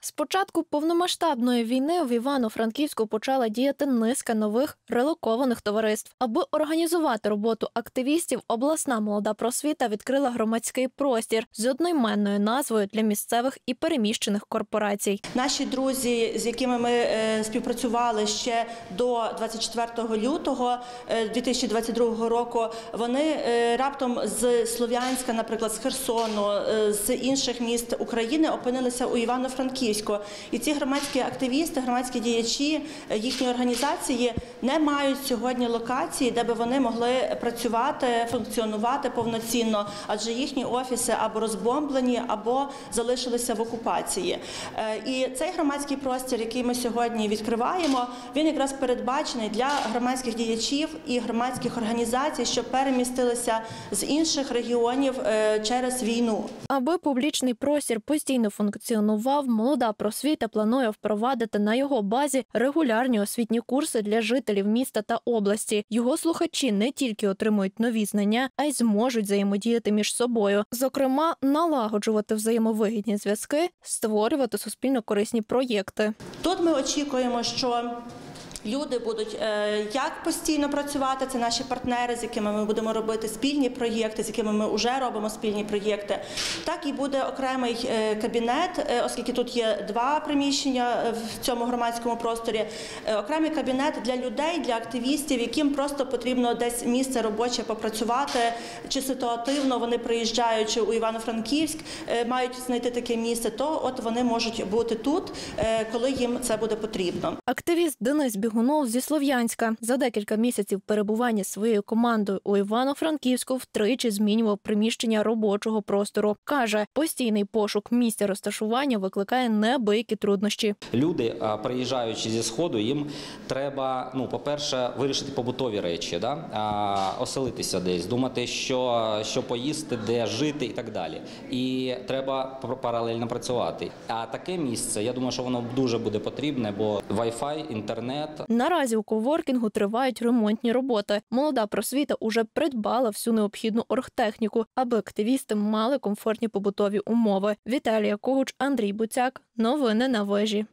З початку повномасштабної війни в Івано-Франківську почала діяти низка нових релокованих товариств. Аби організувати роботу активістів, обласна молода просвіта відкрила громадський простір з одноіменною назвою для місцевих і переміщених корпорацій. Наші друзі, з якими ми співпрацювали ще до 24 лютого 2022 року, вони раптом з Слов'янська, наприклад, з Херсону, з інших міст України опинилися у Івано-Франківську. І ці громадські активісти, громадські діячі, їхні організації не мають сьогодні локації, де би вони могли працювати, функціонувати повноцінно, адже їхні офіси або розбомблені, або залишилися в окупації. І цей громадський простір, який ми сьогодні відкриваємо, він якраз передбачений для громадських діячів і громадських організацій, що перемістилися з інших регіонів через війну. Аби публічний простір постійно функціонував, молода просвіта планує впровадити на його базі регулярні освітні курси для жителів міста та області. Його слухачі не тільки отримують нові знання, а й зможуть взаємодіяти між собою. Зокрема, налагоджувати взаємовигідні зв'язки, створювати суспільно корисні проєкти. Тут ми очікуємо, що люди будуть як постійно працювати, це наші партнери, з якими ми будемо робити спільні проєкти, з якими ми вже робимо спільні проєкти, так і буде окремий кабінет, оскільки тут є два приміщення в цьому громадському просторі, окремий кабінет для людей, для активістів, яким просто потрібно десь місце робоче попрацювати, чи ситуативно вони приїжджаючи у Івано-Франківськ, мають знайти таке місце, то от вони можуть бути тут, коли їм це буде потрібно. Активіст Денис Бігунов зі Слов'янська за декілька місяців перебування своєю командою у Івано-Франківську втричі змінював приміщення робочого простору. Каже, постійний пошук місця розташування викликає неабиякі труднощі. Люди, приїжджаючи зі Сходу, їм треба, по-перше, вирішити побутові речі, оселитися десь, думати, що поїсти, де жити і так далі. І треба паралельно працювати. А таке місце, я думаю, що воно дуже буде потрібне, бо Wi-Fi, інтернет. Наразі у коворкінгу тривають ремонтні роботи. Молода просвіта уже придбала всю необхідну оргтехніку, аби активісти мали комфортні побутові умови. Віталія Когуч, Андрій Буцяк. Новини на Вежі.